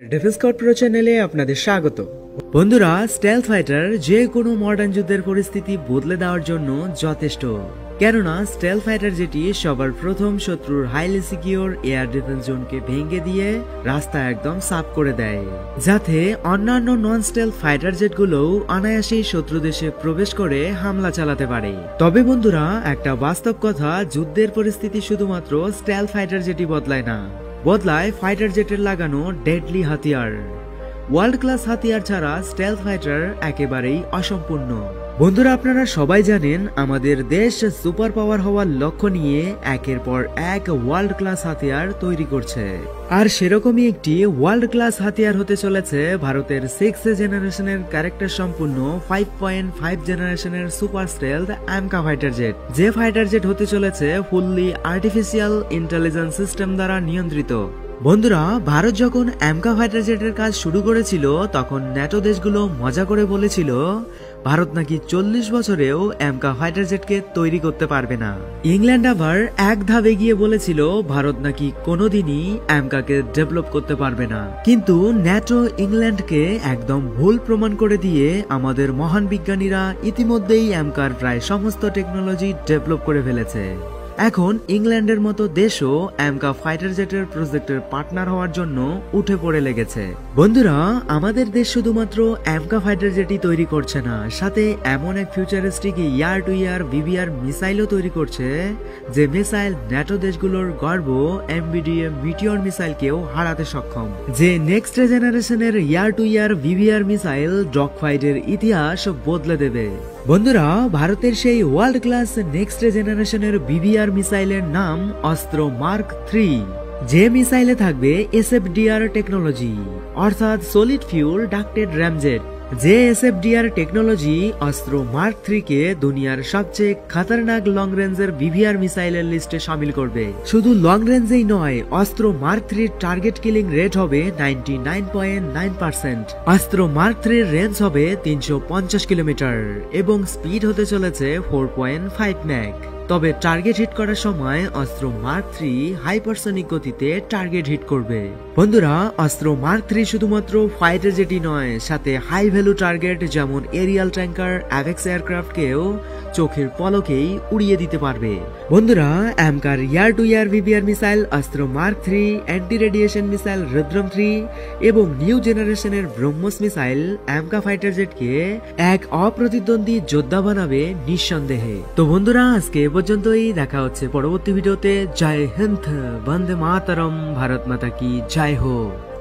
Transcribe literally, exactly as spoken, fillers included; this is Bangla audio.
ডিফেন্স কোড প্রো চ্যানেলে আপনাদের স্বাগত। বন্ধুরা, স্টেলথ ফাইটার যে কোনো মডার্ন যুদ্ধের পরিস্থিতি বদলে দেওয়ার জন্য যথেষ্ট, কেননা স্টেলথ ফাইটার যেটি সবার প্রথম শত্রুর হাইলি সিকিউর এয়ার ডিফেন্স জোনকে ভেঙে দিয়ে রাস্তা একদম সাফ করে দেয়, যাতে অন্যান্য নন স্টেলথ ফাইটার জেটগুলোও অনায়াসেই শত্রু দেশে প্রবেশ করে হামলা চালাতে পারে। তবে বন্ধুরা, একটা বাস্তব কথা, যুদ্ধের পরিস্থিতি শুধুমাত্র স্টেলথ ফাইটার জেটই বদলায় না, বদলায় ফাইটার জেটের লাগানো ডেডলি হাতিয়ার। ওয়ার্ল্ড ক্লাস হাতিয়ার ছাড়া স্টেলথ ফাইটার একেবারেই অসম্পূর্ণ। বন্ধুরা, আপনারা সবাই জানেন আমাদের দেশ সুপার পাওয়ার হওয়ার লক্ষ্য নিয়ে একের পর এক ওয়ার্ল্ড ক্লাস হাতিয়ার তৈরি করছে, আর সেরকমই একটি ওয়ার্ল্ড ক্লাস হাতিয়ার হতে চলেছে ভারতের সিক্স জেনারেশনের ক্যারেক্টার সম্পূর্ণ ফাইভ পয়েন্ট ফাইভ জেনারেশনের super stealth AMCA fighter jet. যে ফাইটার জেট হতে চলেছে ফুললি আর্টিফিশিয়াল ইন্টেলিজেন্স সিস্টেম দ্বারা নিয়ন্ত্রিত। বন্ধুরা, ভারত যখন এমকা ফাইটার জেটের কাজ শুরু করেছিল তখন ন্যাটো দেশগুলো মজা করে বলেছিল ভারত নাকি চল্লিশ বছরেও এমকা ফাইটার জেটকে তৈরি করতে পারবে না। ইংল্যান্ড আবার এক ধাপ এগিয়ে বলেছিল ভারত নাকি কোনোদিনই এমকাকে ডেভেলপ করতে পারবে না। কিন্তু ন্যাটো ইংল্যান্ডকে একদম ভুল প্রমাণ করে দিয়ে আমাদের মহান বিজ্ঞানীরা ইতিমধ্যেই এমকার প্রায় সমস্ত টেকনোলজি ডেভেলপ করে ফেলেছে। এখন ইংল্যান্ডের মতো দেশও এমকা ফাইটার জেটের প্রজেক্টের পার্টনার হওয়ার জন্য উঠে পড়ে লেগেছে। বন্ধুরা, আমাদের দেশ শুধুমাত্র এমকা ফাইটার জেটই তৈরি করছে না, সাথে এমন এক futuristic air to air BVR মিসাইলও তৈরি করছে, যে মিসাইল ন্যাটো দেশগুলোর গর্ব এমবিডিএ মিটিওর মিসাইলকেও হারাতে সক্ষম। যে নেক্সট জেনারেশনের air to air BVR missile dog ফাইটের ইতিহাস বদলে দেবে। বন্ধুরা, ভারতের সেই ওয়ার্ল্ড ক্লাস নেক্সট জেনারেশনের ভিভিআর মিসাইলের নাম অস্ত্র মার্ক থ্রি। যে মিসাইলে থাকবে এসএফডিআর টেকনোলজি, অর্থাৎ সলিড ফিউল ডাক্টেড র্যামজেট। যে SFDR technology Astra mark three কে দুনিয়ার সবচেয়ে খতরনাক লং রেঞ্জের ভিভিআর মিসাইলের লিস্টে শামিল করবে। শুধু লং রেঞ্জেই নয়, অস্ত্র মার্ক থ্রির টার্গেট কিলিং রেট হবে ninety nine point nine percent. Astra mark থ্রির রেঞ্জ হবে তিনশো পঞ্চাশ কিলোমিটার এবং স্পিড হতে চলেছে ফোর পয়েন্ট ফাইভ ম্যাক। তবে টার্গেট হিট করার সময় অস্ত্র মার্ক থ্রি হাইপারসনিক গতিতে টার্গেট হিট করবে। বন্ধুরা, অস্ত্র মার্ক থ্রি শুধুমাত্র ফাইটার জেটই নয়, সাথে হাই ভ্যালু টার্গেট যেমন এরিয়াল ট্যাঙ্কার, অ্যাভেক্স এয়ারক্রাফটকেও চোখের পলকেই উড়িয়ে দিতে পারবে। বন্ধুরা, এমকার air to air BVR missile Astra mark three, anti radiation missile Rudram three এবং নিউ জেনারেশনের ব্রহ্মস মিসাইল এমকা ফাইটার জেটকে এক অপ্রতিদ্বন্দ্বী যোদ্ধা বানাবে নিঃসন্দেহে। তো বন্ধুরা, আজকে পর্যন্তই, দেখা হচ্ছে পরবর্তী ভিডিওতে। জয় হিন্দ, বন্দে মাতরম, ভারত মাতা কি জয় হোক।